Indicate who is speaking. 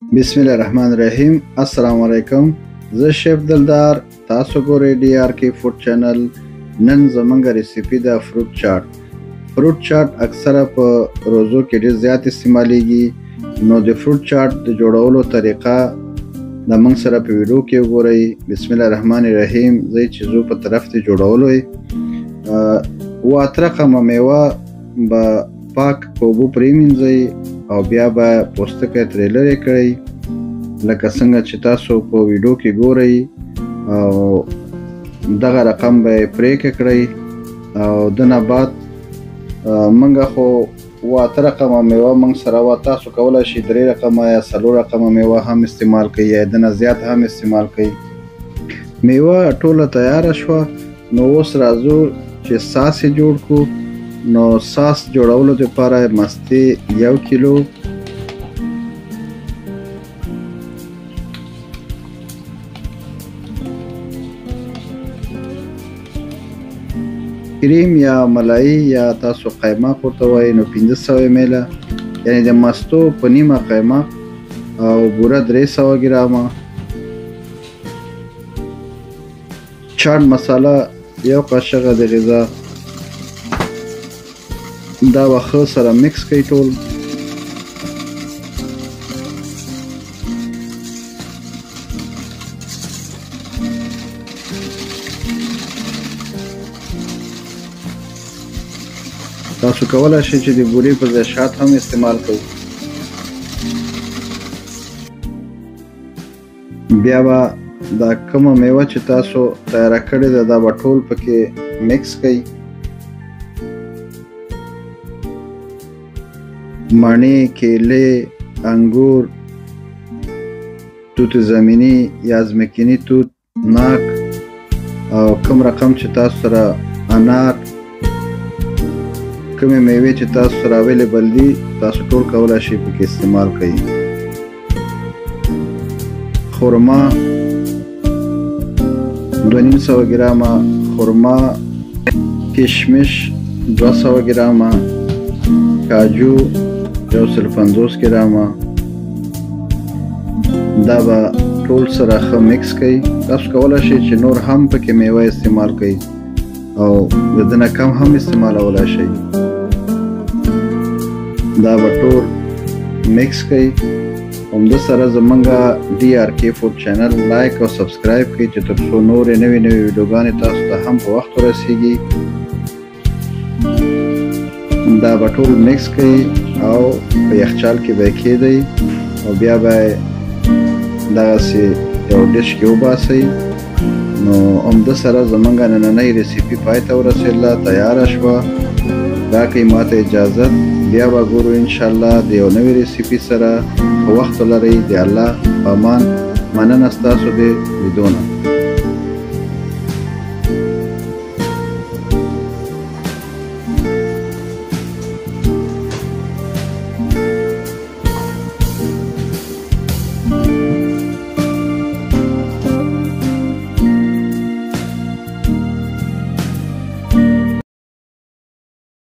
Speaker 1: بسم الله الرحمن الرحیم. السلام علیکم. زه شیف دلدار، تاسو ګورئ ډي آر کې فوډ چینل. نن زمونږ ریسیپي ده فروټ چاټ. فروټ چاټ اکثره په روزو کې ډېر زیات استعمالیږي، نو د فروټ چاټ د جوړولو طریقه د موږ سره په ویډیو کې وګورئ. بسم الله الرحمن الرحیم. زه چې زو په طرف ته جوړولو واته رقمه میوه به پاک په اوبو پرېمینځئ او بیا به پوستکی ترې لرې کړئ لکه څنګه چې تاسو په ویډیو کې ګورئ، او دغه رقم به یې پرېکړه کړئ. او د نه بعد موږ خو واته رقمه میوه موږ سره وه، تاسو کولی شئ 3 رقمه یا 4 رقمه میوه هم استعمال کړئ یا د نه زیات هم استعمال کړئ. میوه ټوله تیاره شوه، نو اوس راځو چې ساس یې جوړ کړو. نو ساس جوړولو لپاره مستې 1 کیلو، کریم یا ملایی یا تاسو قیماق ورته وایئ، نو 500 میله، یعنی د مستو په نیمه قیماق او بوره 300 ګرامه. چاټ مساله 1 قاشقه د غذا. دا به ښه سره مکس کړئ ټول. تاسو کولی شئ چې د بورې پر ځای شات هم استعمال کړئ. بیا به دا کومه میوه چې تاسو تیاره کړې ده دا به ټول پکې مکس کړئ. مڼې، کیلې، انګور، توت زمینی یا ځمکني توت، ناک او کوم رقم چې تاسو سره انار، کومې میوې چې تاسو سره اویلیبل دي تاسو ټول کولی شئ پکې استعمال کړئ. خرما 250 ګرامه، خرما، کشمش 200 ګرامه، کاجو 150 ګرامه. دا به ټول سره ښه مکس کړئ. تاسو کولی شئ چې نور هم پکې میوه استعمال کړئ او د ده نه کم هم استعمالولی شئ. دا به ټول مکس کړئ. همده سره زمونږ ډي آر کې فوډ چینل لایک او سبسکرایب کړئ چې تر څو نورې نوې ویډیوګانې تاسو ته هم په وخت ورسیږي. دا به ټول مکس کړئ او په یخچال کې به یې کېږدئ او بیا به یې دغسې یو ډش کې وباسئ. نو همده سره زمونږ نننۍ ریسیپي پای ته ورسېدله، تیاره شوه. راکئ ماته اجازت، بیا به ګورو انشاءالله د یو نوې ریسیپي سره. په وخت ولرئ. د الله په امان. مننه ستاسو د لیدو نه.